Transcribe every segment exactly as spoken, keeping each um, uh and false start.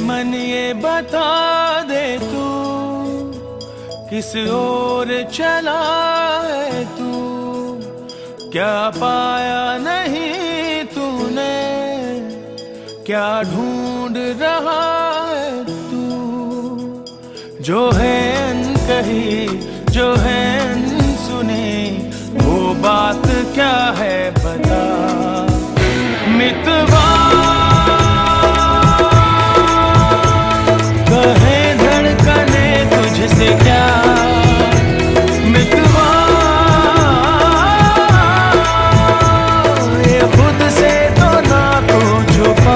मन ये बता दे तू किस ओर चला है तू, क्या पाया नहीं तूने, क्या ढूंढ रहा है तू। जो है अनकही जो है अनसुनी वो बात क्या है बता। मितवा कहे धड़कने तुझसे क्या, मितवा ये खुद से तो ना तो छुपा।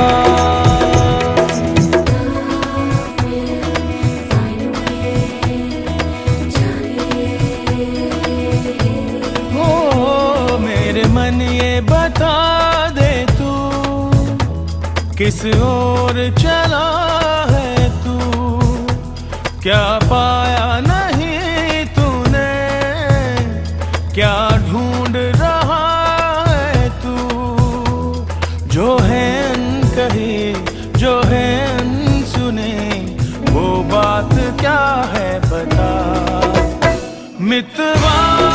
हो मेरे मन ये बता दे तू किस ओर चला है तू, क्या पाया नहीं तूने, क्या ढूंढ रहा है तू। जो है अनकही जो है अनसुनी वो बात क्या है बता। मितवा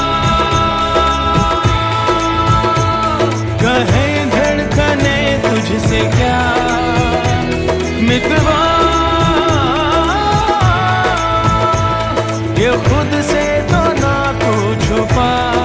कहे धड़कने तुझसे क्या, मितवा ये खुद से तो ना तो छुपा।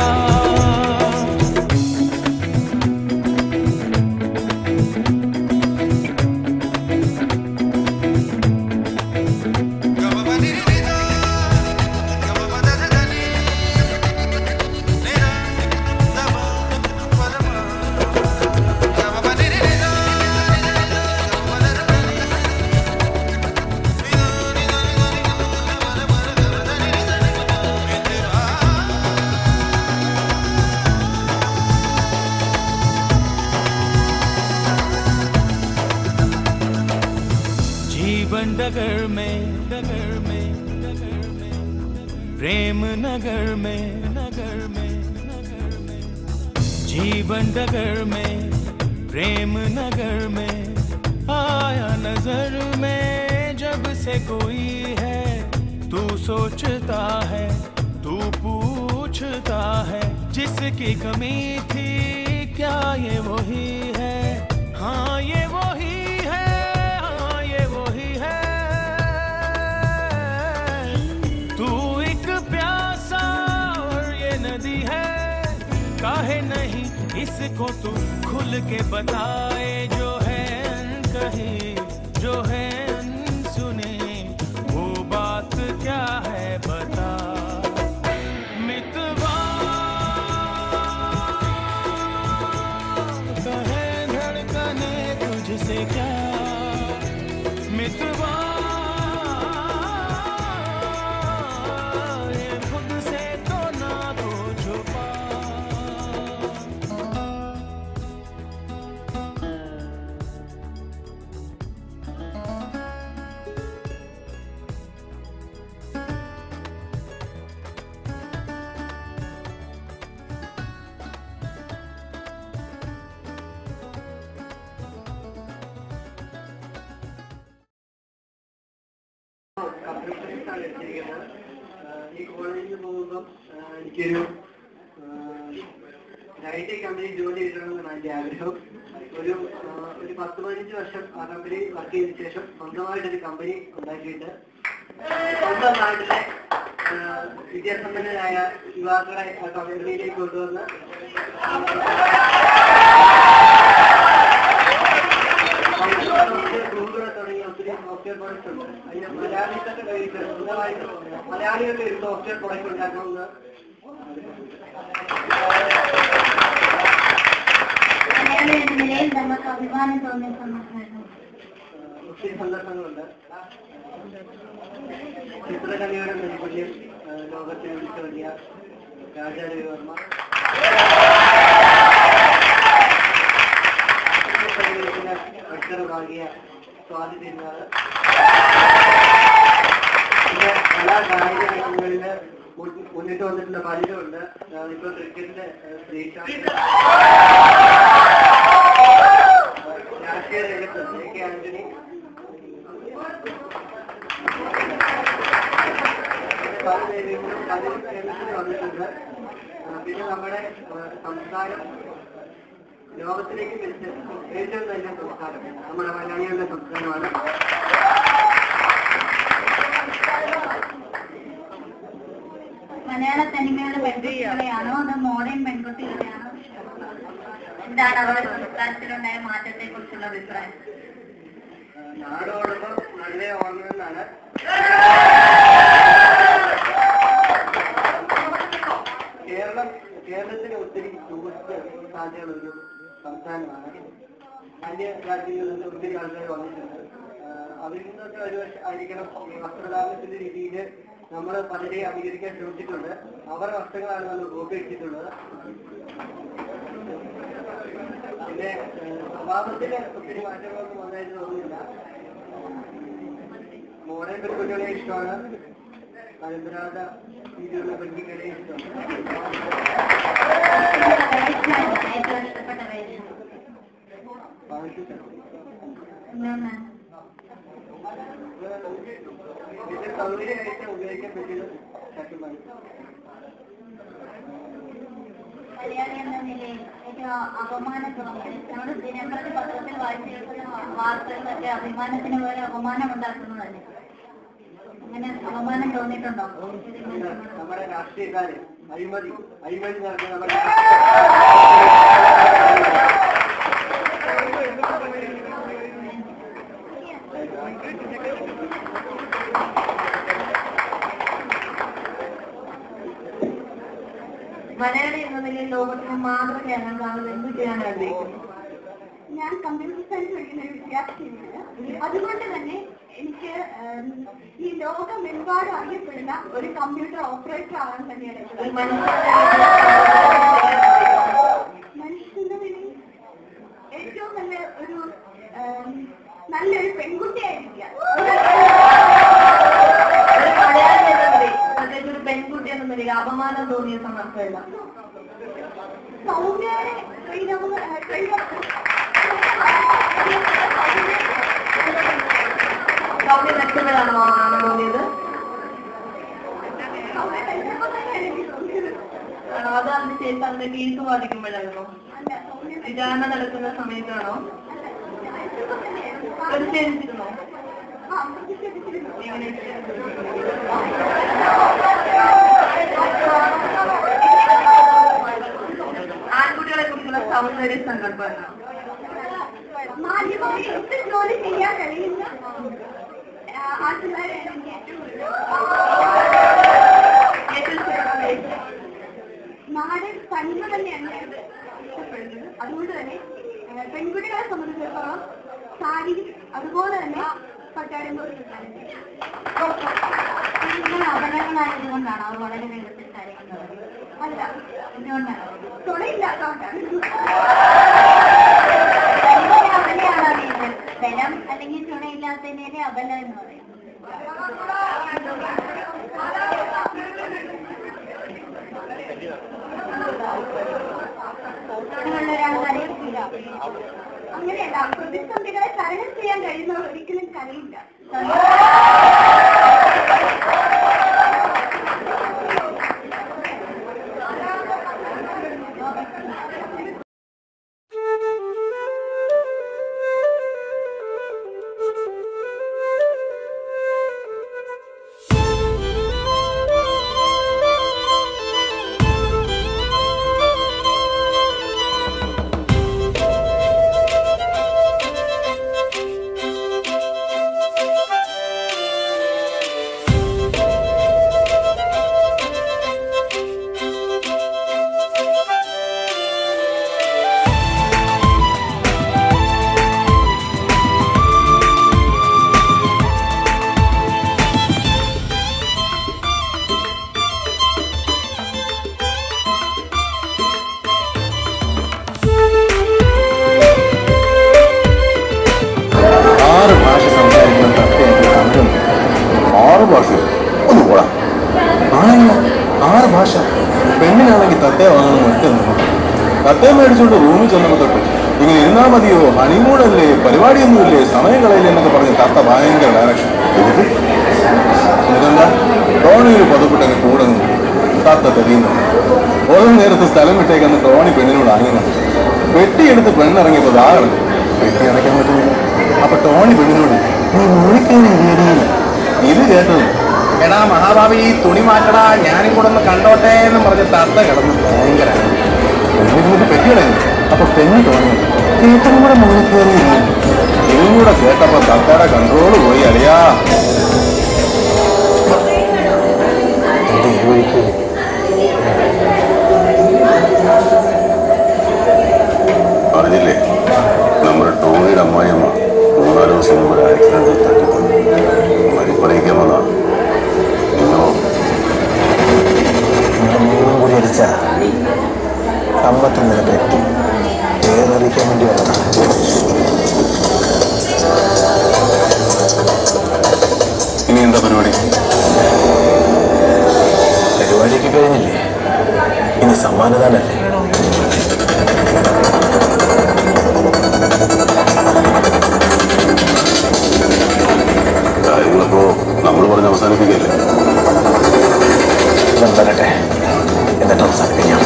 जीवन डगर में डगर में डगर में, प्रेम नगर में नगर में नगर में। जीवन डगर में प्रेम नगर में आया नजर में जब से कोई है। तू सोचता है तू पूछता है जिसकी कमी थी क्या ये वही है। हाँ ये वही काहे नहीं इसको तू खुल के बताए। जो है अनकही जो है अनसुनी वो बात क्या है बता। मितवा कहे धड़कने तुझसे क्या, मितवा ये खुद से तो ना तो छुपा। ഈ കോളേജിൽ പോകുമ്പം എനിക്കൊരു ഐ കമ്പനി ജോലി കിട്ടണമെന്നാണ് എൻ്റെ ആഗ്രഹം. ഒരു ഒരു പത്ത് പതിനഞ്ച് വർഷം ആ കമ്പനി വർക്ക് ചെയ്തതിനു ശേഷം സ്വന്തമായിട്ടൊരു കമ്പനി ഉണ്ടാക്കിയിട്ട് സ്വന്തം നാട്ടിലെ വിദ്യാസമ്പന്നരായ യുവാക്കളെ ആ കമ്പനിയിലേക്ക് കൊണ്ടുവന്ന് ഗൂഗിളെ തുടങ്ങിയ ഒത്തിരി സോഫ്റ്റ്വെയർ പ്രോഡക്റ്റ് ഉണ്ട്. അതിന് മലയാളികളുടെ കയ്യിൽ സ്വന്തമായിട്ട് മലയാളികളുടെ ഒരു സോഫ്റ്റ്വെയർ പ്രോഡക്റ്റ് ഉണ്ടാക്കണമെന്ന് നമുക്ക് അഭിമാനം തോന്നിയ സന്ദർഭമാണ്. ഒത്തിരി സന്ദർഭങ്ങളുണ്ട്. ചിത്രകലയുടെ നൈപുണ്യം ലോകത്തെ വിളിച്ചു വലിയ രാജാരവിവർമ്മ അക്ഷരഭാഗ്യ സ്വാതി തിരുനാൾ പിന്നെ പല കായിക രംഗങ്ങളിൽ മുന്നിട്ട് വന്നിട്ടുള്ള പലരുമുണ്ട്. ഇപ്പോൾ ക്രിക്കറ്റിന്റെ ശ്രീശാന്ത്, രാഷ്ട്രീയ രംഗത്ത് എ കെ ആന്റണി, പല വേദികളിലും പലരും കേരളത്തിൽ വന്നിട്ടുണ്ട്. പിന്നെ നമ്മുടെ സംസ്കാരം ലോകത്തിലേക്ക് വെച്ച് ഏറ്റവും നല്ല സംസ്കാരം നമ്മുടെ മലയാളികളുടെ സംസ്കാരമാണ്. മലയാള തനിമയുള്ള പെൺകുട്ടികളെയാണോ അതോ മോഡേൺ പെൺകുട്ടികളെയാണോ? എന്താണ് അവരുടെ സംസ്കാരത്തിലുണ്ടായ മാറ്റത്തെ കുറിച്ചുള്ള അഭിപ്രായം? നാടോടുമ്പോൾ നല്ല ഓർമ്മകളാണ്. കേരളം കേരളത്തിന് ഒത്തിരി ടൂറിസ്റ്റ് സാധ്യതകളൊരു സംസ്ഥാനമാണ്. അന്യ രാജ്യങ്ങളിൽ നിന്ന് ഒത്തിരി ആൾക്കാർ വന്നിട്ടുണ്ട്. അവരിൽ നിന്നൊക്കെ ഒരു ആയിരിക്കണം വസ്ത്രധാരണത്തിന്റെ രീതിയിൽ നമ്മൾ പലരെയും അംഗീകരിക്കാൻ ശ്രമിച്ചിട്ടുണ്ട്. അവരുടെ വസ്ത്രങ്ങളാണ് നമ്മൾ കോപ്പി അടിച്ചിട്ടുള്ളത്. പിന്നെ സ്വഭാവത്തിന് ഒത്തിരി മാറ്റങ്ങളൊന്നും വന്നതായിട്ട് തോന്നുന്നില്ല. മോഡേൺ പെൺകുട്ടികളെ ഇഷ്ടമാണ്, പരമ്പരാഗത രീതിയിലുള്ള പെൺകുട്ടികളെ ഇഷ്ടമാണ്. ഇതിന്റെ സൗകര്യമായിട്ട് ഉപയോഗിക്കാൻ പറ്റുന്ന ഷർട്ടുമാണ്. മലയാളി എന്ന നിലയിൽ ഏറ്റവും അപമാനത്തോടെ നമ്മൾ ദിനംപ്രതി പത്രത്തിൽ വായിച്ചു കേൾക്കുന്ന വാർത്തകളൊക്കെ അഭിമാനത്തിന് പോലെ അപമാനം ഉണ്ടാക്കുന്നതല്ലേ? അങ്ങനെ അപമാനം തോന്നിയിട്ടുണ്ടോ? നമ്മുടെ രാഷ്ട്രീയക്കാര് അഴിമതി അഴിമതി നടക്കുന്ന നമ്മുടെ മലയാളി എന്ന നിലയിൽ ലോകത്തിന് മാതൃകയാണ് താങ്കൾ എന്ത് ചെയ്യാൻ ആഗ്രഹിക്കുന്നത്? ഞാൻ കമ്പ്യൂട്ടർ സയൻസ് പഠിക്കുന്ന ഒരു വിദ്യാർത്ഥിയാണ്. അതുകൊണ്ട് തന്നെ എനിക്ക് ഈ ലോകമെമ്പാടും അറിയപ്പെടുന്ന ഒരു കമ്പ്യൂട്ടർ ഓപ്പറേറ്റർ ആവാൻ തന്നെയാണ് മനുഷ്യന്റെ നിലയിൽ ഏറ്റവും നല്ല ഒരു നല്ലൊരു പെൺകുട്ടിയായിരിക്കുക. ഒരു പെൺകുട്ടി എന്ന നിലയിൽ അപമാനം തോന്നിയ സന്ദർഭമില്ല. സൗമ്യയെ സൗമ്യ മെച്ചപ്പെടാണോ ആണ് തോന്നിയത്? അത് അതിന് ശേഷം അതിന്റെ കേസ് ബാധിക്കുമ്പോഴാണോ? വിചാരണ നടക്കുന്ന സമയത്താണോ? പ്രതിഷേധിച്ചിരുന്നോ? എങ്ങനെ? ആൺകുട്ടികളെ കുറിച്ചുള്ള സൗന്ദര്യ സങ്കല്പമാണ്. മാന്യമായി എന്ത് ജോലി ചെയ്യാൻ കഴിയുന്ന നാടൻ തനിമ തന്നെയാണ് ഇഷ്ടപ്പെടുന്നത്. അതുകൊണ്ട് തന്നെ പെൺകുട്ടികളെ സംബന്ധിച്ചിടത്തോളം സാരി അതുപോലെ തന്നെ പട്ടാരം അപകടങ്ങളായതുകൊണ്ടാണ് അത് വളരെ വേഗത്തിൽ കാര്യങ്ങൾ. അല്ല, എന്തുകൊണ്ടാണ്? തുണയില്ലാത്തതുകൊണ്ടാണ്. അബലയാണ് അറിയുന്നത്. ബലം അല്ലെങ്കിൽ തുണയില്ലാത്തതിനെ അബല എന്ന് പറയും. അങ്ങനെയല്ല, പ്രതിസന്ധികളെ തരണം ചെയ്യാൻ കഴിയുന്നവർ ഒരിക്കലും കഴിയില്ല. പെണ്ണിനാണെങ്കിൽ തത്തേ വാങ്ങണം മറ്റൊന്നും തത്തേ മേടിച്ചോണ്ട് റൂമിൽ ചെന്നപ്പോ തൊട്ട് ഇങ്ങനെ ഇരുന്നാ മതിയോ, ഹണിമൂണല്ലേ, പരിപാടിയൊന്നുമില്ലേ, സമയം കളയില്ലേ എന്നൊക്കെ പറഞ്ഞ് തത്ത ഭയങ്കര ഡയറക്ഷൻ. ഇതെന്താ ടോണി ഒരു പദപ്പെട്ടങ്ങ് കൂടെ നിന്ന് തത്ത തെളിയുന്നു. ഓരോ നേരത്ത് സ്ഥലം വിട്ടേക്കെന്ന് ടോണി പെണ്ണിനോട് അങ്ങനെ പെട്ടിയെടുത്ത് പെണ്ണിറങ്ങിയപ്പോ താഴെ പെട്ടി അടയ്ക്കാൻ പറ്റുന്നില്ല. അപ്പൊ ടോണി പെണ്ണിനോട് ഇത് കേട്ടത് എടാ മഹാഭാവി ഈ തുണി മാറ്റടാ ഞാനും കൂടെ ഒന്ന് കണ്ടോട്ടെ എന്ന് പറഞ്ഞ് തത്ത കിടന്ന് ഭയങ്കര പെണ്ണിനോട് പെട്ടിയടങ്ങി. അപ്പൊ പെണ്ണ് ടോണി ചേട്ടനും കൂടെ മുകളിൽ കയറി ഇതും കൂടെ കേട്ടപ്പോ തത്തയുടെ കൺട്രോള് പോയി. അറിയാ പറഞ്ഞില്ലേ നമ്മുടെ ടോണിയുടെ അമ്മായിയമ്മ മൂന്നാല് ദിവസം മുമ്പ് ആക്സിഡന്റിൽ തട്ടിപ്പോയി മരിപ്പറിയിക്കാൻ വന്നാ. നിന്നോ മൂന്നും കൂടി അടിച്ച അമ്പത്തി നില പറ്റി പേരറിയിക്കാൻ വേണ്ടി വന്നതാണ്. ഇനി എന്താ പരിപാടി? പരിപാടിയൊക്കെ കഴിഞ്ഞില്ലേ, ഇനി സമ്മാനദാനല്ലേ. കാര്യങ്ങളിപ്പോ നമ്മൾ പറഞ്ഞ് അവസാനിപ്പിക്കല്ലേ? വരട്ടെ എന്നിട്ട് അവസാനിപ്പിക്കാം.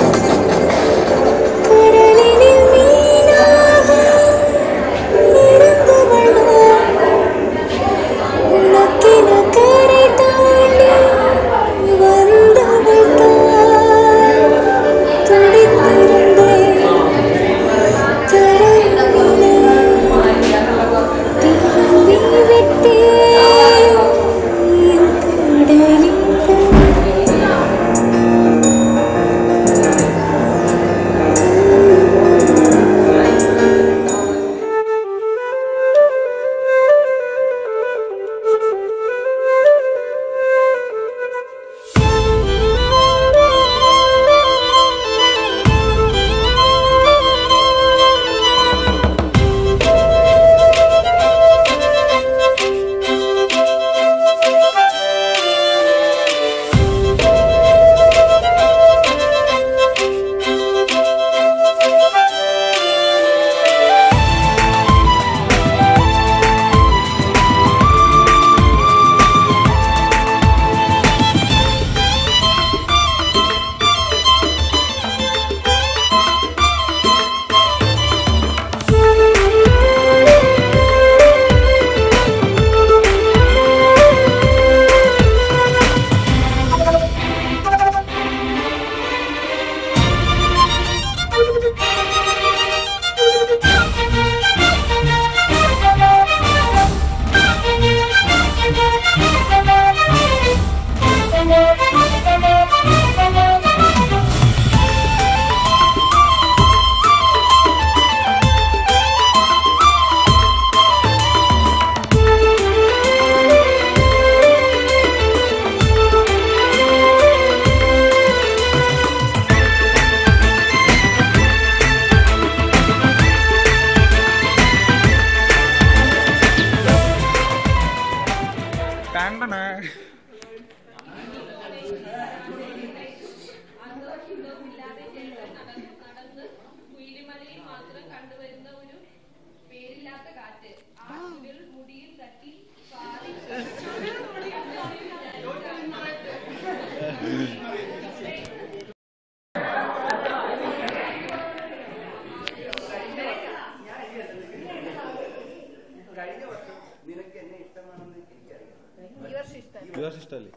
ഇഷ്ടല്ലേ?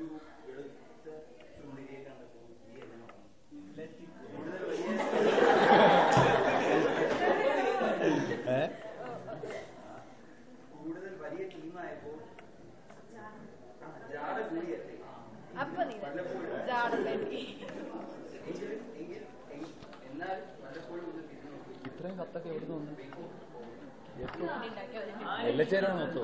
ഇത്രയും കത്തൊക്കെ എവിടെ നിന്ന് വെള്ളച്ചേരാണ് മൊത്തം.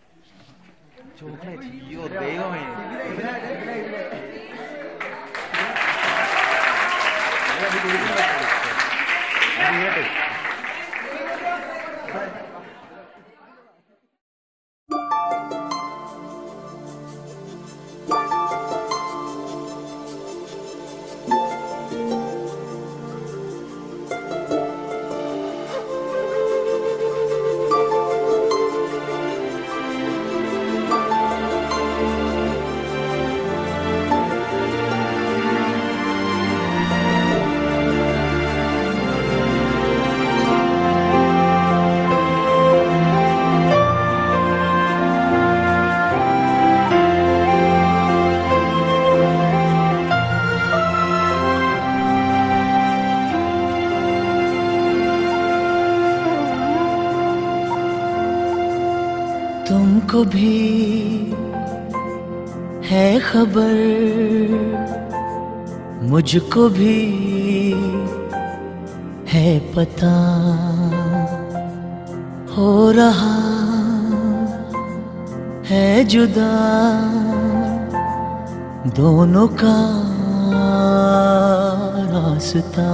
ചോക്ലേറ്റ്, അയ്യോ ദൈവമേ. तुमको भी है खबर, मुझको भी है पता, हो रहा है जुदा दोनों का रास्ता।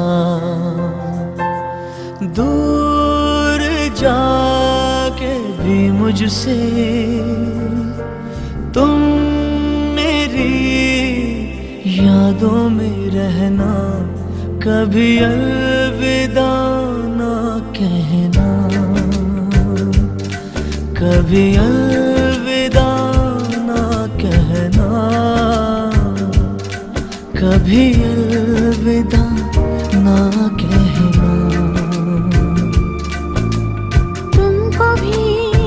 दूर जाके भी मुझसे तुम मेरी यादों में रहना, कभी अलविदा ना कहना, कभी अलविदा ना कहना, कभी अलविदा ना कहना। तुमको भी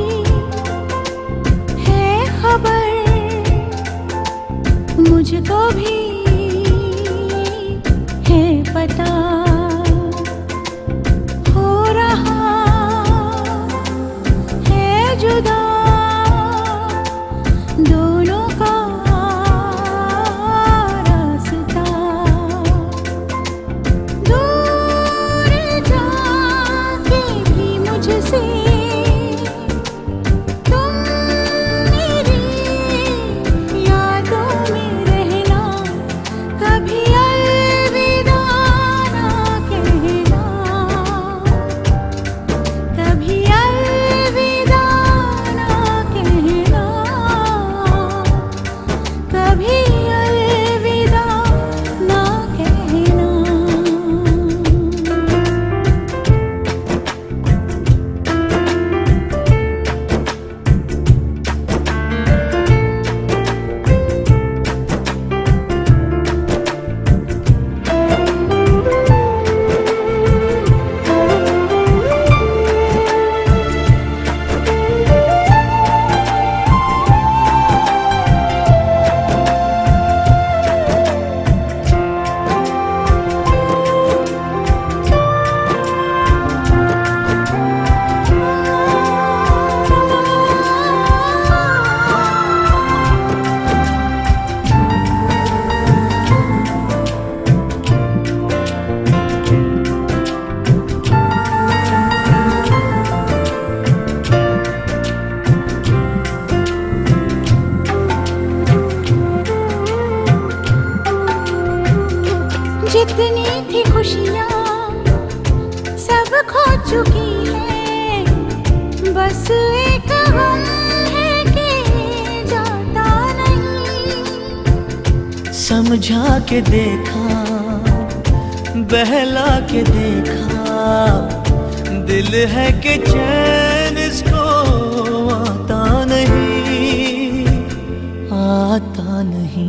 है खबर, मुझको भी है पता, हो रहा है जुदा दोनों का रास्ता। दूर जाके भी मुझसे तुम मेरी यादों में रहना, कभी अलविदा ना कहना, कभी अलविदा ना कहना, कभी अलविदा ना कहना। जितनी थी खुशियाँ सब खो चुकी है, बस एक गम है कि जाता नहीं। समझा के देखा, बहला के देखा, दिल है कि चैन इसको आता नहीं, आता नहीं।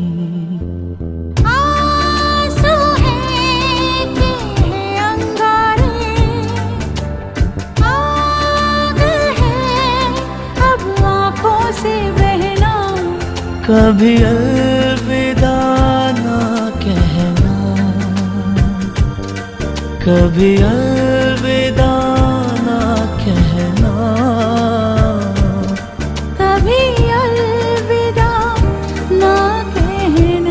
आंसू है कि है अंगारे, आग है अब आँखों से बहना, कभी अलविदा ना कहना, कभी अलविदा ना कहना, कभी अलविदा ना कहना।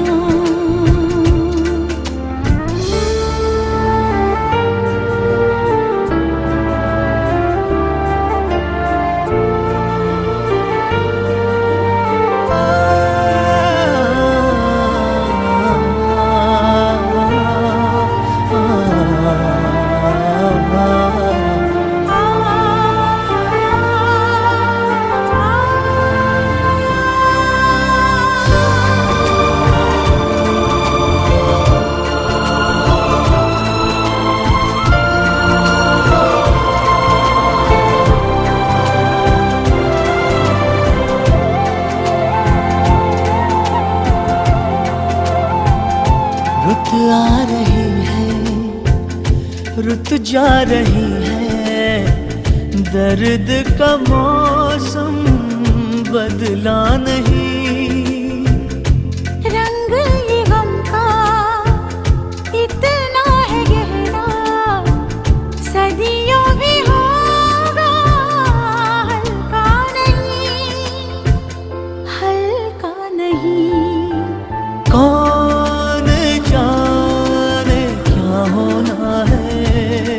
आ, आ, आ, आ रही है, रुत जा रही है, दर्द का मौसम बदला नहीं। रंग ये गम का इतना है गहरा, सदियों भी होगा हल्का नहीं, हल्का नहीं। कौन जाने क्या होना है,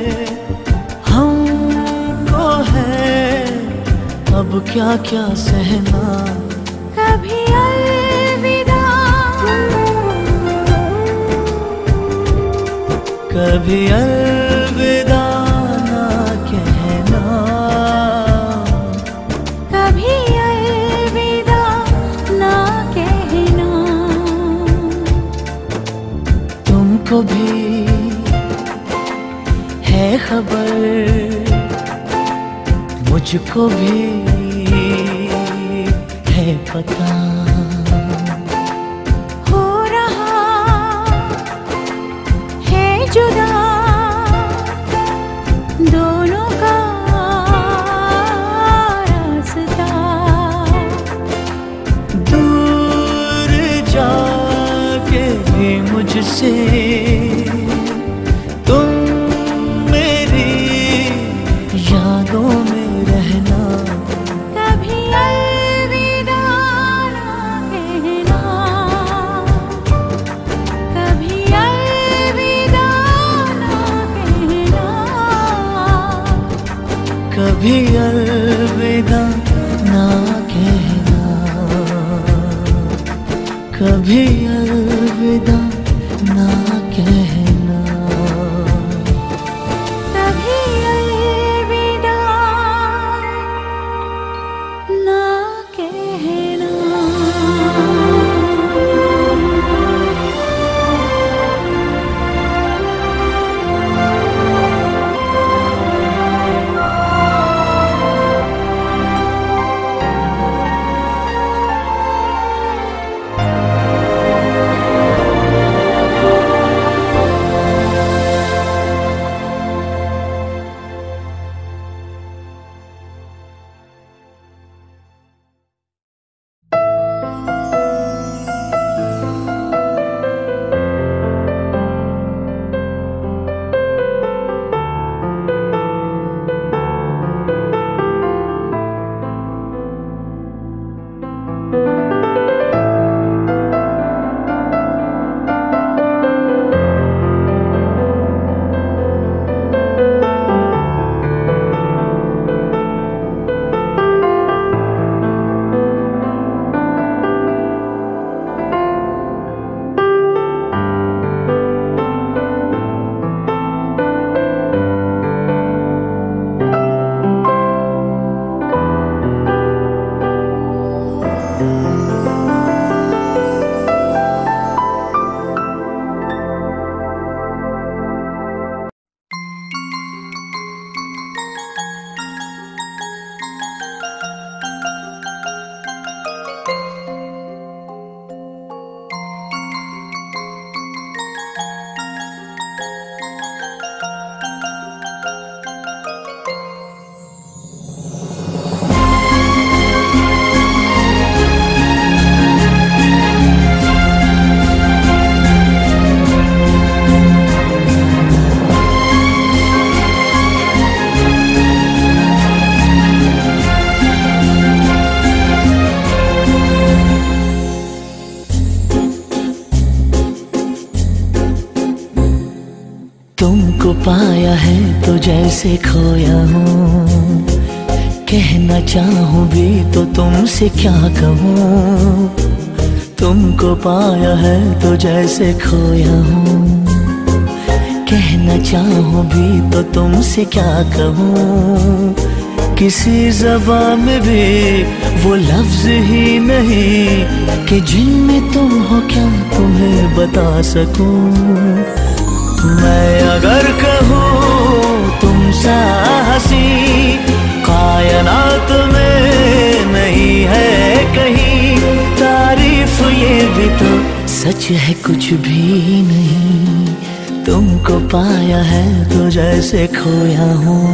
हमको है अब क्या क्या सहना। कभी अलविदा, कभी अलविदा ना कहना, कभी अलविदा ना कहना। तुमको भी है खबर, मुझको भी है पता। हो रहा है जुदा दोनों का रास्ता। दूर जाके भी मुझसे तुम मेरी यादों में रहना। कभी अलविदा ना कहना, कभी अलविदा ना कहना, कभी अलविदा ना कहना, कभी अलविदा ना कहना, कभी अलविदा ना कहना। तुमको पाया है तो जैसे खोया हूँ, कहना चाहूँ भी तो तुमसे क्या कहूँ। तुमको पाया है तो जैसे खोया हूँ, कहना चाहूँ भी तो तुमसे क्या कहूँ। किसी ज़बान में भी वो लफ्ज़ ही नहीं कि जिनमें तुम हो क्या तुम्हें बता सकूँ। मैं अगर कहूँ तुम सा हंसी कायनात में नहीं है कहीं, तारीफ ये भी तो सच है कुछ भी नहीं, तुमको पाया है तो जैसे खोया हूँ।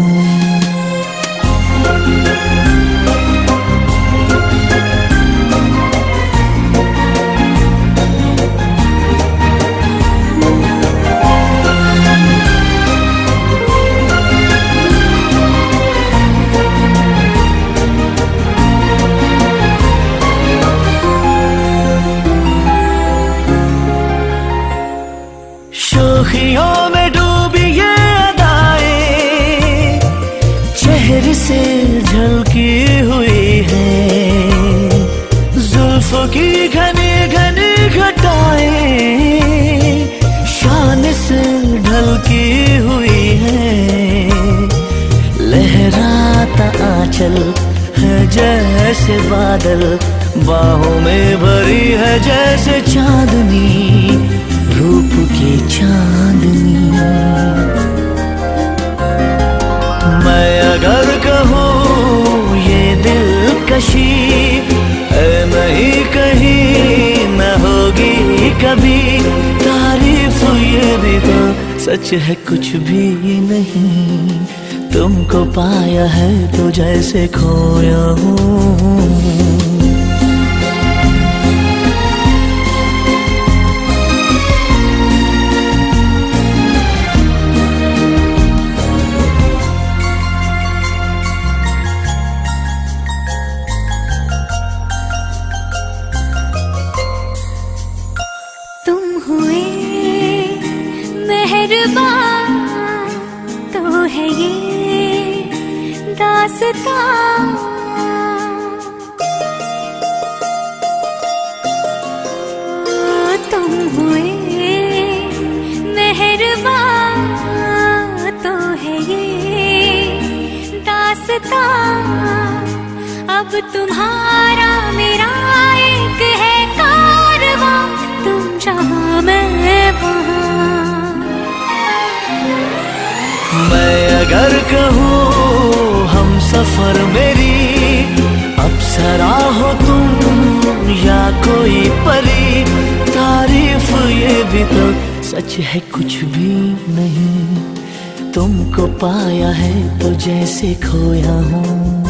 शोखियों में डूबी ये अदाएं चेहरे से झलकी हुई है, जुल्फों की घनी घनी घटाएं शान से ढलकी हुई है। लहराता आंचल है जैसे बादल, बाहों में भरी है जैसे चांदनी, रूप की चांदनी। मैं अगर कहूँ ये दिलकशी है नहीं कहीं न होगी कभी, तारीफ ये भी तो सच है कुछ भी नहीं, तुमको पाया है तो जैसे खोया हूँ। तो है ये दास्तां, तुम हुए मेहरबान तो है ये दास्तां। अब तुम्हारा मेरा एक है कारवां, तुम जहाँ मैं वहाँ। मैं अगर कहूँ हम सफर मेरी अप्सरा हो तुम या कोई परी, तारीफ ये भी तो सच है कुछ भी नहीं, तुमको पाया है तो जैसे खोया हूँ।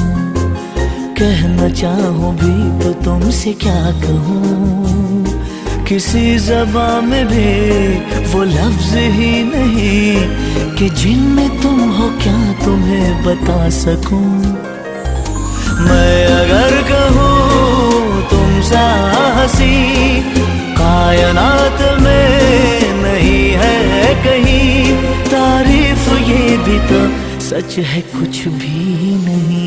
कहना चाहूँ भी तो तुमसे क्या कहूँ, किसी ज़बान में भी वो लफ्ज़ ही नहीं कि जिनमें तुम हो क्या तुम्हें बता सकूं। मैं अगर कहूँ तुम सा हंसी कायनात में नहीं है कहीं, तारीफ ये भी तो सच है कुछ भी नहीं।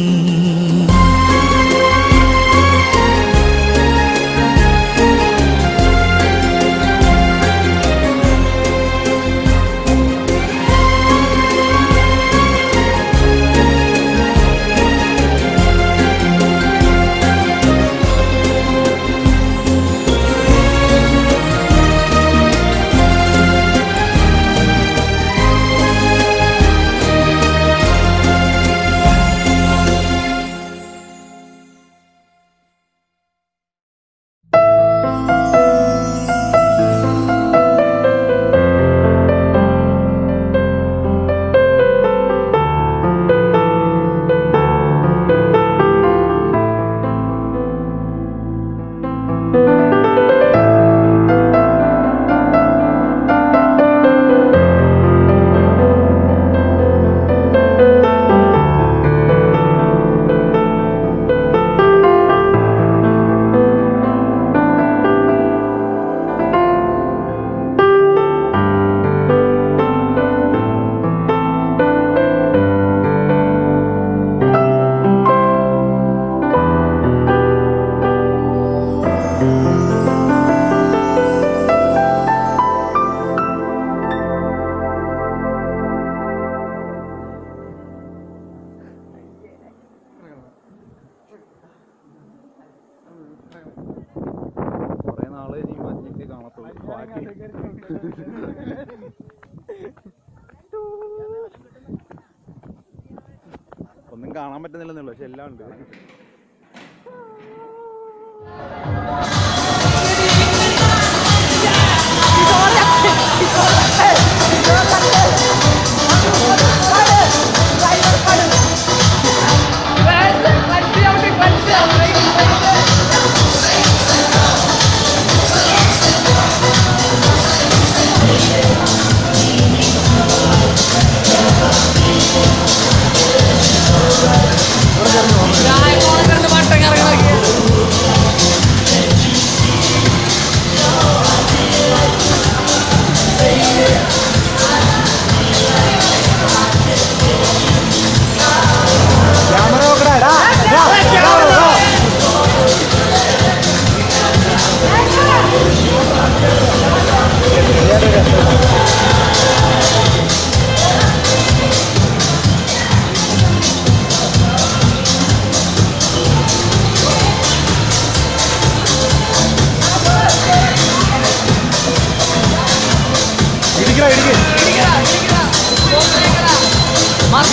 ഒന്നും കാണാൻ പറ്റുന്നില്ലെന്നുള്ളൂ, പക്ഷെ എല്ലാം ഉണ്ട്. Yeah.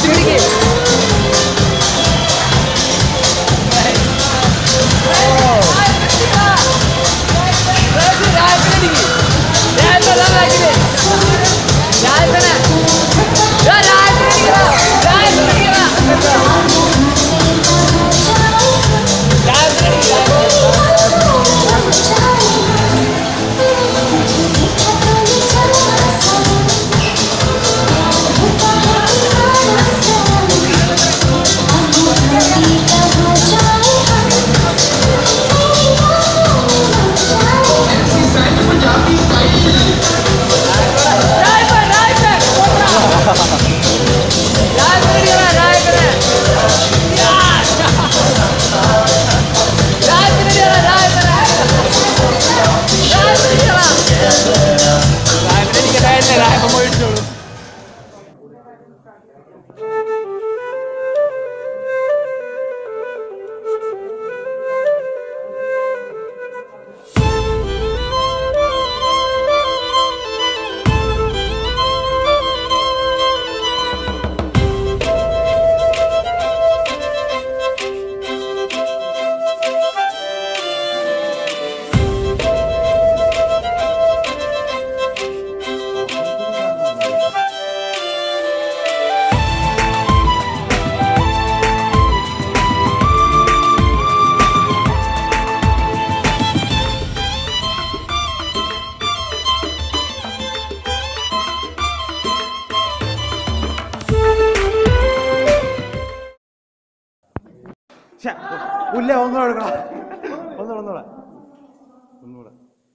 ഇല്ല ഒന്നുകൂടെ എടുക്കണം. ഒന്നുകൂടെ ഒന്നുകൂടെ ഒന്നുകൂടെ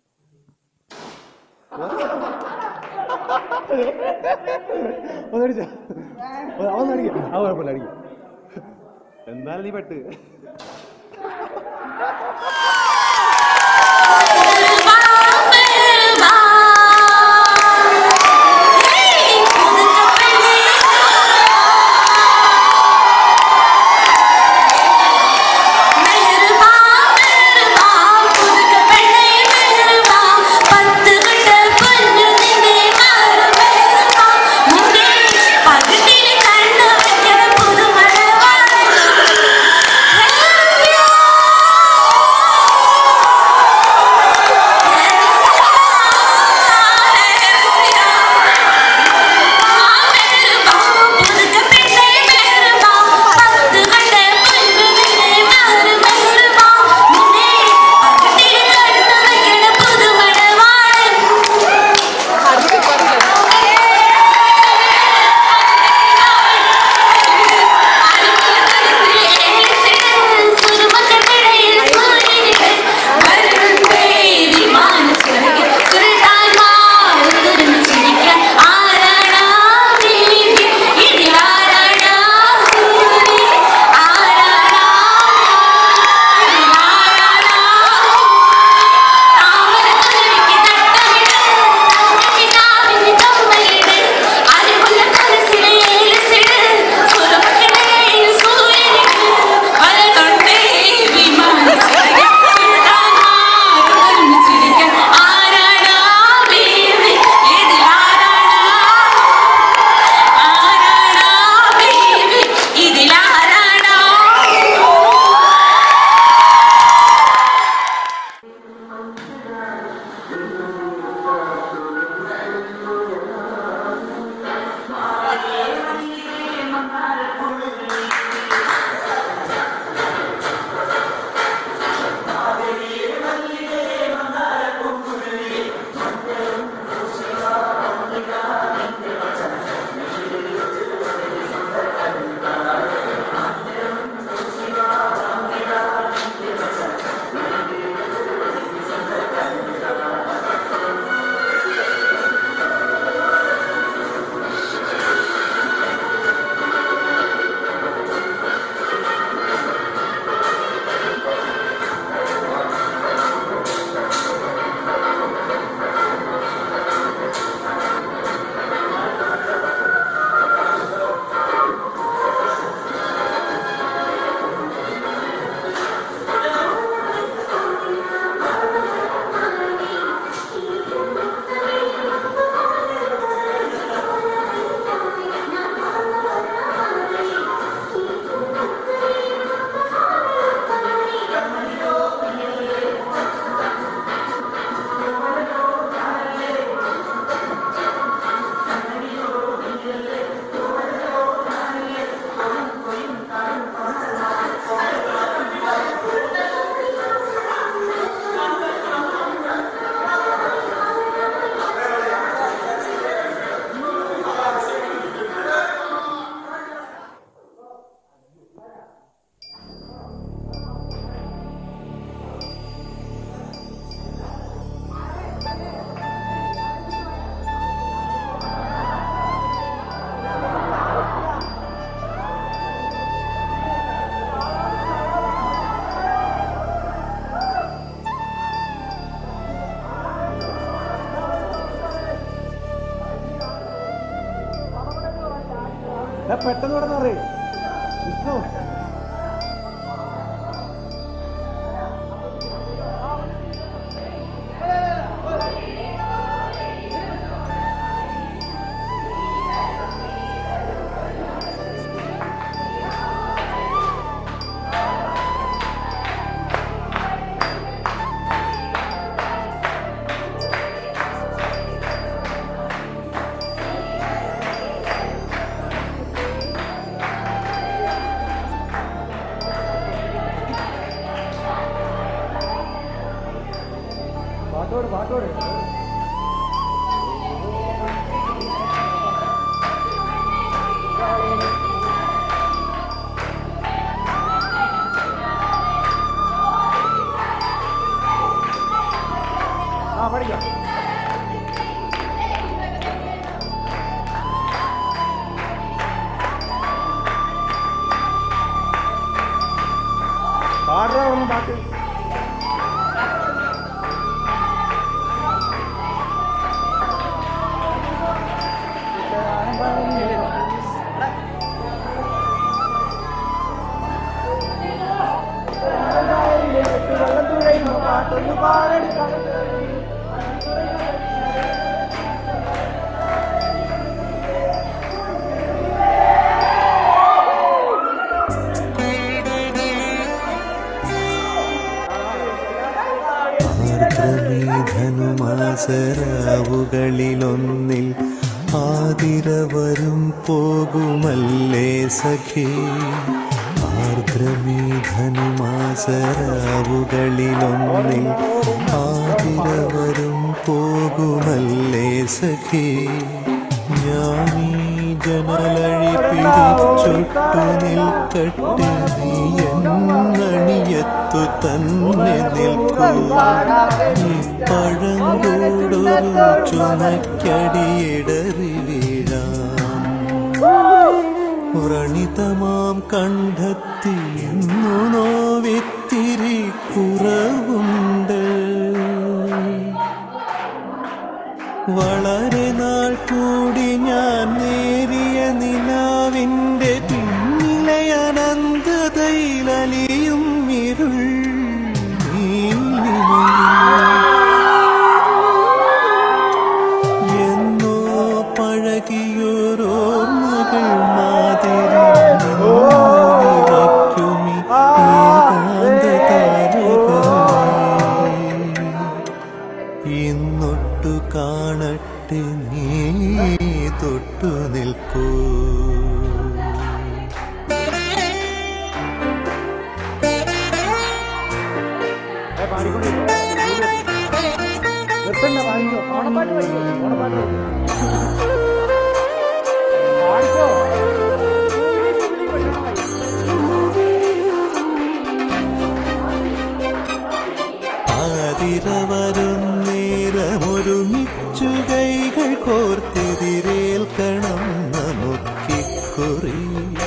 ഒന്നടിച്ച ഒന്നടിക്കും. ആ കുഴപ്പമില്ല, അടിക്കും. എന്തായാലും നീ പെട്ട്. Hey! പെട്ടെന്ന് ഇവിടെ അറിയാം. പാട്ടോട് പാട്ടോട് ആ പഠിക്കാം. പാടുക പാട്ട് പാട്ടൊന്ന് പാടെടുക്കാം. ധനുമാസരാവുകളിലൊന്നിൽ ആതിരവരും പോകുമല്ലേ സഖി. ആർദ്രമീ ധനുമാസരാവുകളിലൊന്നിൽ ആതിരവരും പോകുമല്ലേ സഖി. ഞാനീ ജനലഴി പിടിച്ചൊട്ടു നിൽക്കട്ടെ, നീ എന്നണിയത്തു തന്നെ നിൽക്കൂ. നീ പഴങ്കോടൊരു ചുമക്കടിയിടറി വീഴാം. വ്രണിതമാം കണ്ടെത്തി ഇന്നു നോവിത്തിരി കുറവുണ്ട്. വളരെ നാൾ കൂടി ഞാൻ നേരിയ നിലാവിൻ്റെ പിന്നിലെ അനന്തതയിലലിയും ഇരുൾ. എന്നോ പഴകിയോരോർമ്മകൾ മാതിരി നിറയ്ക്കുമി ഇന്നൊട്ടു കാണട്ടെ നീ തൊട്ടു നിൽക്കൂ. ആതിരവരും നേരമൊരുമിച്ചു കൈകൾ കോർത്തെതിരേൽക്കണം നമുക്കിക്കുറി.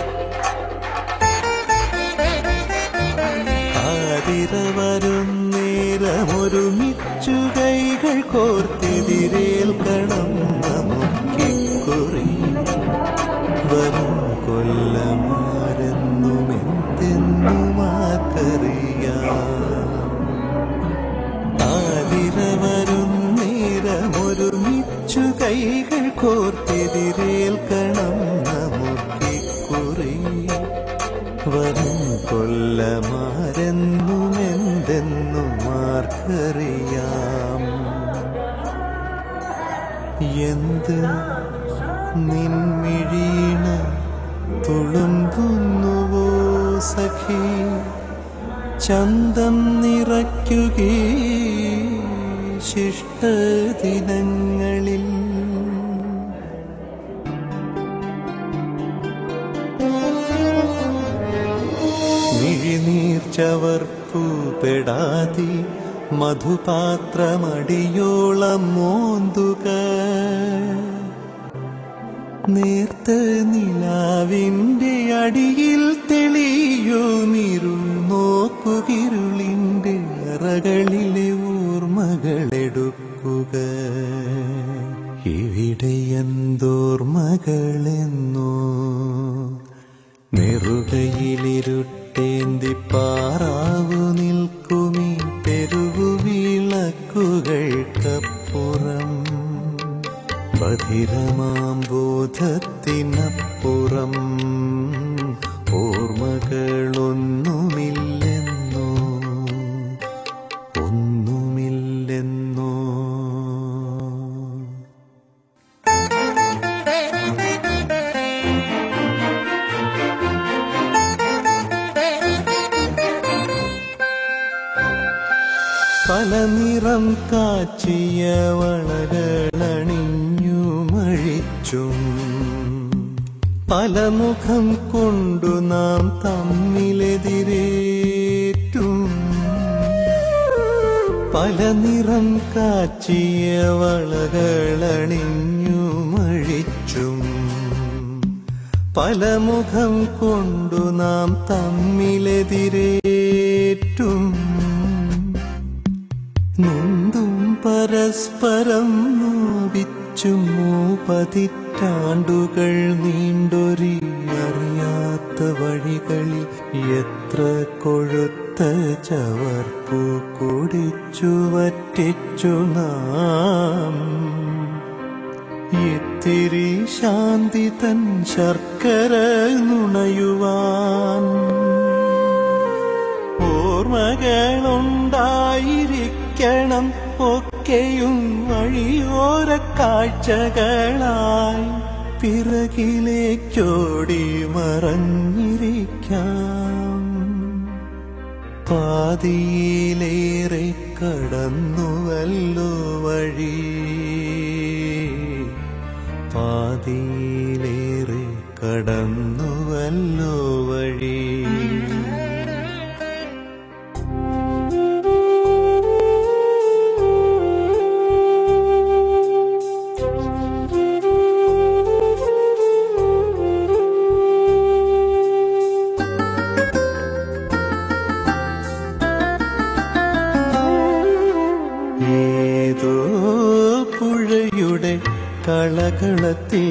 ആതിരവരും നേരമൊരുമിച്ചു കൈകൾ കോർത്തെതിരേൽക്കണം നമുക്കിക്കുറി. വരും കൊല്ലമാരെന്നും എന്തെന്നുമാർക്കറിയാം. ആതിരവരും നേരമൊരുമിച്ചു കൈകൾ കോർത്തെതിരേൽക്കണം നമുക്കിക്കുറി. വരും കൊല്ലമാരെന്നും എന്തെന്നുമാർക്കറിയാം. എന്ത് നിൻമിഴീണ തുളുമ്പുന്നുവോ സഖി. ചന്തം നിറയ്ക്കുകേ ശിഷ്ടദിനങ്ങളിൽ. മിഴിനീർ ചവർപ്പു പെടാതി മധുപാത്രമടിയോളം മോന്തുക. നേർത്ത നിലാവിൻ്റെ അടിയിൽ തെളിയുമിരുൾ നോക്കുകിരുളിൻ്റെ അറകളിലെ ഓർമ്മകളെടുക്കുക. ഇവിടെ എന്തോർമ്മകളെന്നോ നെറുകയിലിരുട്ടേന്തി പാറാവു നിൽക്കുമീ തെരുവു വിളക്കുകൾക്കപ്പുറം ബധിരമാം ബോധത്തിനപ്പുറം ഓർമ്മകളൊന്നുമില്ലെന്നോ ഒന്നുമില്ലെന്നോ. പല നിറം കാച്ചിയ വളകളണിഞ്ഞു മഴിച്ചും പല മുഖം കൊണ്ടു നാം തമ്മിലെതിരേറ്റും പല നിറം കാച്ചിയ വളകളണിഞ്ഞു മഴിച്ചും പല മുഖം കൊണ്ടു നാം തമ്മിലെതിരേറ്റും നൊന്തും പരസ്പരം നോവിച്ചും പതിറ്റാണ്ടുകൾ നീണ്ടൊരി അറിയാത്ത വഴികളിൽ എത്ര കൊഴുത്ത ചവർപ്പു കുടിച്ചു വറ്റിച്ചു നാം ഇത്തിരി ശാന്തി തൻ ശർക്കര നുണയുവാൻ ഓർമ്മകളുണ്ടായിരിക്കണം ഒക്കെയും വഴിയോര കാഴ്ചകളായി പിറകിലേക്കോടി മറഞ്ഞിരിക്കാം. പാതിയിലേറെ കടന്നുവല്ലോ വഴി പാതിയിലേറെ കടന്നുവല്ലോ വഴി. ഏതോ പുഴയുടെ കളകളത്തിൽ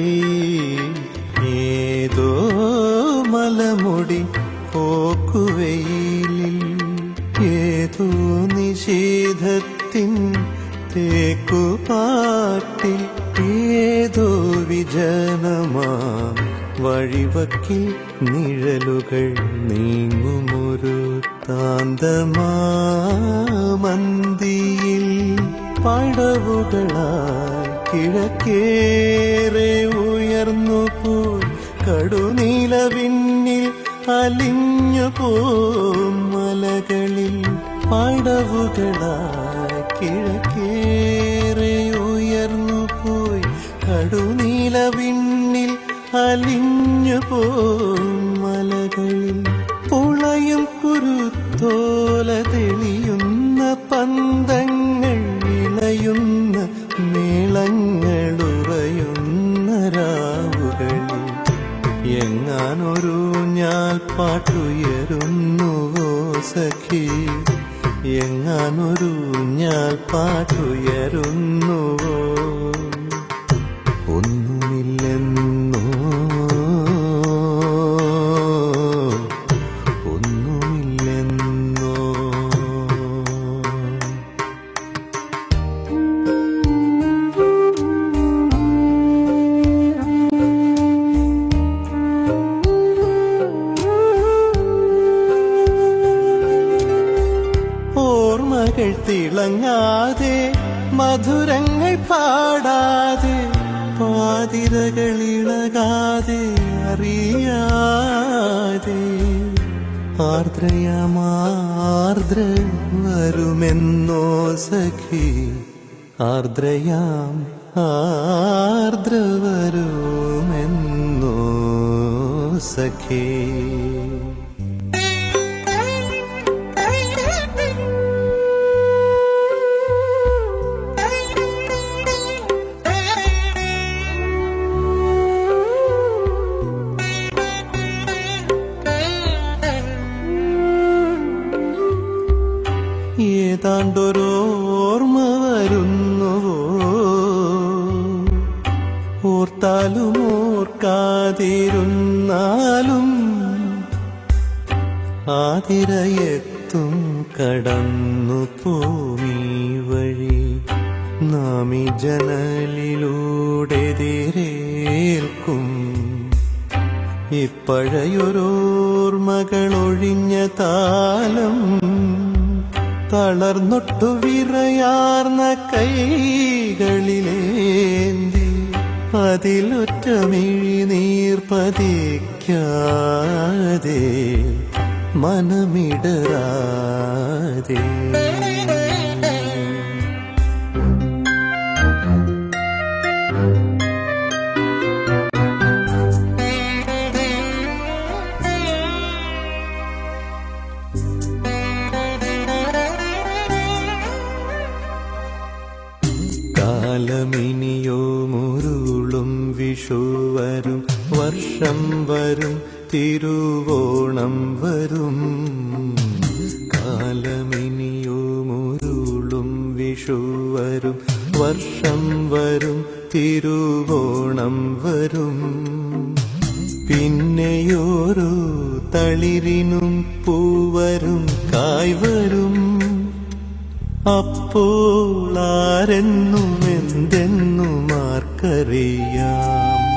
ഏതോ മലമുടി പോക്കുവെയിലിൽ ഏതോ നിഷേധത്തിൻ തേക്കുപാട്ടിൽ ഏതോ വിജനമാം വഴിവക്കിൽ നിഴലുകൾ നീങ്ങുമൊരു താന്തമാമന്തിയിൽ പടവുകളായി കിഴക്കേറെ ഉയർന്നു പോയി കടുനിലവിന്നിൽ അലിഞ്ഞു പോം മലകളിൽ പടവുകളായി കിഴക്കേറെ ഉയർന്നു പോയി കടുനിലവിന്നിൽ അലിഞ്ഞു പോം മലകളിൽ പുളയും കുരുത്തോല തെളിയുന്ന പന്തങ്ങൾ ഇളയുന്ന മേളങ്ങളുറയുന്ന രാവുകളിൽ എങ്ങാനൊരു ഞാൻ പാട്ടുയരുന്നുവോ സഖി എങ്ങാനൊരു ഞാൻ പാട്ടുയരുന്നുവോ ഒന്നുമില്ലെന്നോ ഒന്നുമില്ലെന്നോ. ഓർമ്മകൾ തിളങ്ങാതെ മധുരങ്ങൾ പാടാതെ പാതിരകളിളകാതെ അറിയാതെ ആർദ്രയമാർദ്ര വരുമെന്നോ സഖി ആർദ്രയാം ആർദ്ര വരുമെന്നോ സഖി. ഏതാണ്ടൊരോർമ്മ വരുന്നുവോ ഓർത്താലും ഓർക്കാതിരുന്നാലും പാതിരയെത്തും കടന്നു പോമീ വഴി നാമി ജനലിലൂടെതിരേൽക്കും ഇപ്പഴയൊരോർമകളൊഴിഞ്ഞ താലം തളർന്നൊട്ടു വിറയാർന്ന കൈകളിലേന്തി അതിലൊറ്റ മിഴിനീർ പതിക്കാതെ മനമിടറാതെ കാലമിനിയോ മുരുളും വിഷുവരും വർഷം വരും തിരുവോണം വരും കാലമിനിയോ മുരുളും വിഷുവരും വർഷം വരും തിരുവോണം വരും പിന്നെയോരോ തളിരിനും പൂവരും കായ് വരും അപ്പോൾ ആരെന്നും എന്തെന്നും ആർക്കറിയാം